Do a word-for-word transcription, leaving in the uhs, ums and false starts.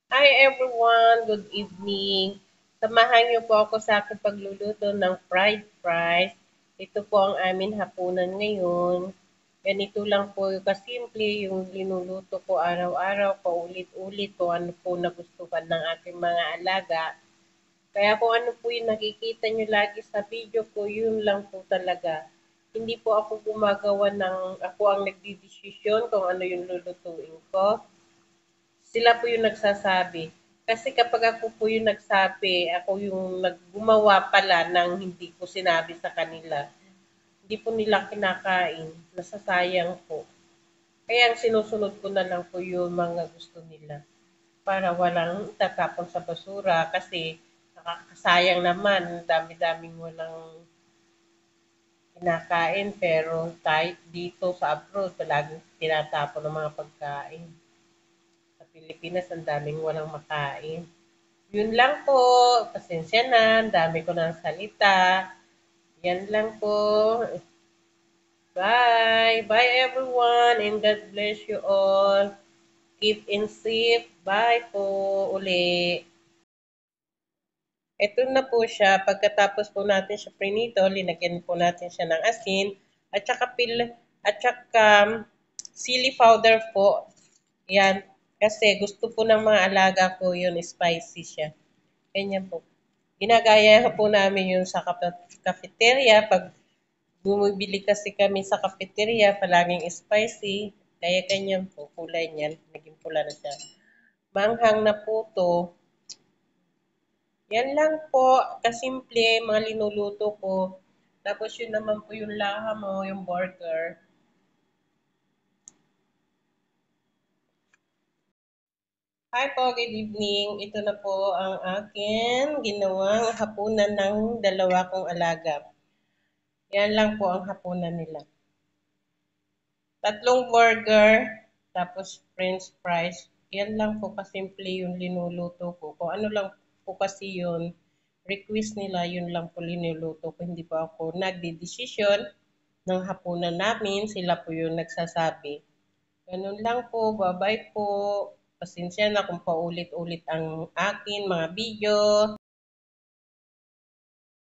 Hi everyone, good evening. Samahan niyo po ako sa aking pagluluto ng fried rice. Ito po ang aming hapunan ngayon. Ganito lang po kasimple yung linuluto ko araw-araw, paulit-ulit kung ano po nagustuhan ng aking mga alaga. Kaya kung ano po yung nakikita niyo lagi sa video ko, yun lang po talaga. Hindi po ako gumagawa ng, ako ang nagdidesisyon kung ano yung lulutuin ko. Sila po yung nagsasabi. Kasi kapag ako po yung nagsabi, ako yung naggumawa pala ng hindi ko sinabi sa kanila, hindi po nila kinakain, nasasayang po. Kaya ang sinusunod ko na lang po yung mga gusto nila para walang tatapon sa basura kasi nakakasayang naman, dami-daming walang kinakain pero tayo dito sa abroad palaging tinatapon ng mga pagkain. Sa Pilipinas ang daming walang makain. Yun lang po. Pasensya na. Ang dami ko ng salita. Yan lang po. Bye. Bye everyone. And God bless you all. Keep in safe. Bye po uli. Ito na po siya. Pagkatapos po natin siya prinito, linagyan po natin siya ng asin at saka pil at saka um, chili powder po. Yan. Kasi gusto po ng mga alaga ko yun, spicy siya. Ganyan po. Ginagaya po namin yun sa cafeteria. Pag bumibili kasi kami sa cafeteria, palaging spicy. Kaya ganyan po, kulay niyan. Naging pula na siya. Manghang na po to. Yan lang po, kasimple, mga linuluto ko. Tapos yun naman po yung laha mo, yung burger. Hi po, good evening. Ito na po ang akin ginawang hapunan ng dalawa kong alaga. Yan lang po ang hapunan nila. Tatlong burger, tapos french fries. Yan lang po kasimple yung linuluto ko. Kung ano lang po kasi yun, request nila, yun lang po linuluto ko. Hindi po ako nagdidesisyon ng hapunan namin. Sila po yung nagsasabi. Ganun lang po. Bye-bye po. Pasensya na kung paulit-ulit ang akin mga video.